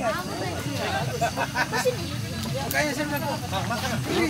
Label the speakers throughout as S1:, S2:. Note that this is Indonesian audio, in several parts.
S1: Makanya saya bilang, makan.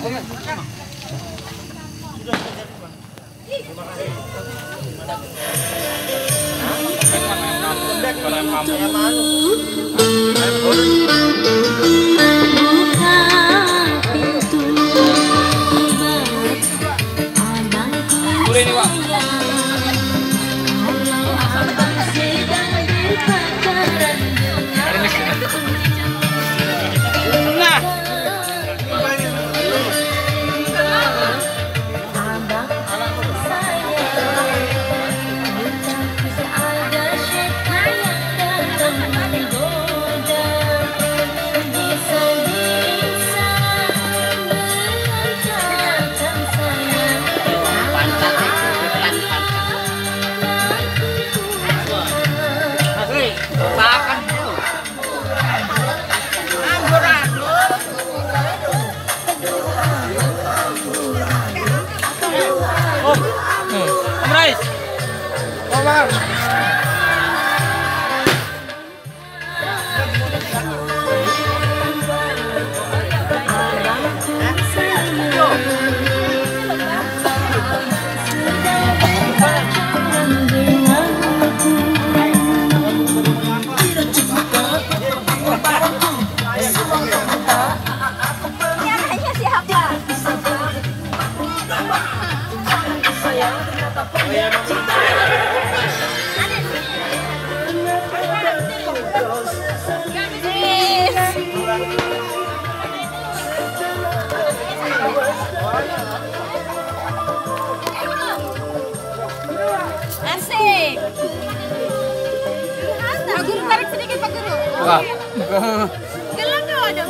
S2: Asik. Pak Guru tarik sedikit Pak Guru.
S3: Wah.
S2: Gelang dong.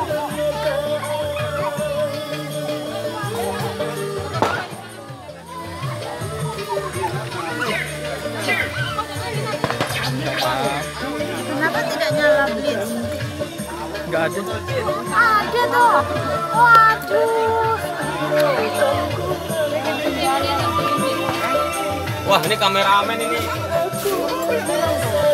S2: Kenapa tidak nyala blitz?
S3: Enggak ada.
S2: Ada tuh. Waduh.
S3: Wah, ini kameramen ini.